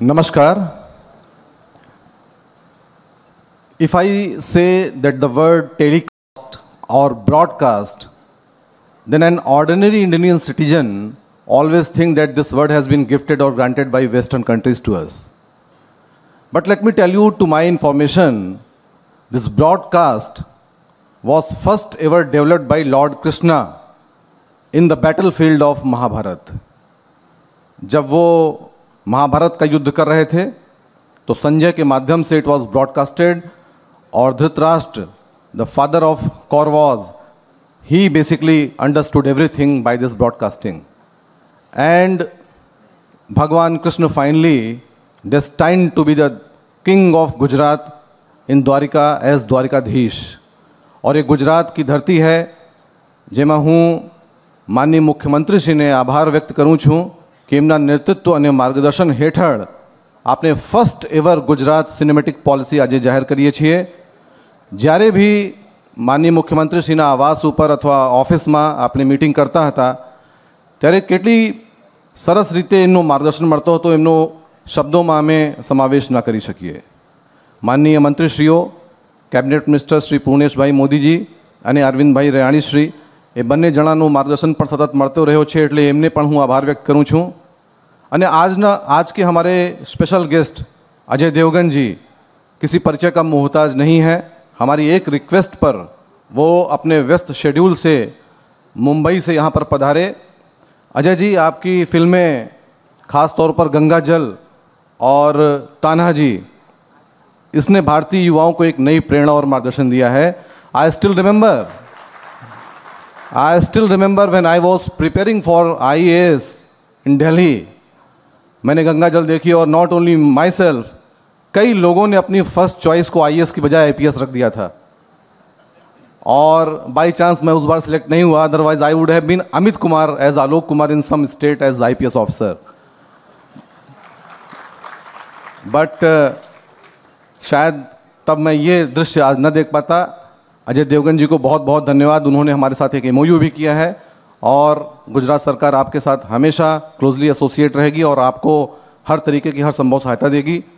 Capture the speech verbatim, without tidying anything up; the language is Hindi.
Namaskar. If I say that the word telecast or broadcast, then an ordinary Indian citizen always think that this word has been gifted or granted by Western countries to us. But let me tell you, to my information, this broadcast was first ever developed by Lord Krishna in the battlefield of Mahabharat. जब वो महाभारत का युद्ध कर रहे थे तो संजय के माध्यम से इट वाज ब्रॉडकास्टेड, और Dhritarashtra, the father of Kauravas, he basically understood everything by this broadcasting. And Bhagwan Krishna finally destined to be the king of Gujarat in Dwarka as Dwarkadhish. और ये गुजरात की धरती है जेमा हूँ माननीय मुख्यमंत्रीश्रीने आभार व्यक्त करूँ छूँ कि એમના નેતૃત્વ અને માર્ગદર્શન હેઠળ આપણે first ever Gujarat cinematic policy આજે જાહેર કરીએ છીએ. જ્યારે भी માનનીય મુખ્યમંત્રીશ્રીના આવાસ ઉપર અથવા ઓફિસમાં આપણે મીટિંગ કરતા હતા ત્યારે કેટલી સરસ રીતે એમનું માર્ગદર્શન મળતો હતો, એમનો શબ્દોમાં અમે સમાવેશ ન કરી શકીએ. માનનીય મંત્રીશ્રીઓ, કેબિનેટ મિનિસ્ટર શ્રી પૂર્ણેશભાઈ મોદીજી અને અરવિંદભાઈ રયાણીશ્રી, એ બંને જણાનું માર્ગદર્શન પણ સતત મળતો રહ્યો છે, એટલે એમને પણ હું આભાર વ્યક્ત કરું છું. અને આજના आज के हमारे स्पेशल गेस्ट अजय देवगन जी किसी परिचय का मोहताज नहीं है. हमारी एक रिक्वेस्ट पर वो अपने व्यस्त शेड्यूल से मुंबई से यहाँ पर पधारे. अजय जी, आपकी फिल्में ख़ास तौर पर गंगा जल और तान्हा जी, इसने भारतीय युवाओं को एक नई प्रेरणा और मार्गदर्शन दिया है. I still remember I still remember when I was preparing for I A S in Delhi, मैंने गंगा जल देखी और नॉट ओनली माई सेल्फ, कई लोगों ने अपनी फर्स्ट चॉइस को आई ए एस की बजाय आई पी एस रख दिया था. और बाई चांस मैं उस बार सिलेक्ट नहीं हुआ, otherwise I would have been Amit Kumar as Alok Kumar in some state as I P S officer. But शायद तब मैं ये दृश्य आज न देख पाता. अजय देवगन जी को बहुत बहुत धन्यवाद. उन्होंने हमारे साथ एक एमओयू भी किया है और गुजरात सरकार आपके साथ हमेशा क्लोजली एसोसिएट रहेगी और आपको हर तरीके की हर संभव सहायता देगी.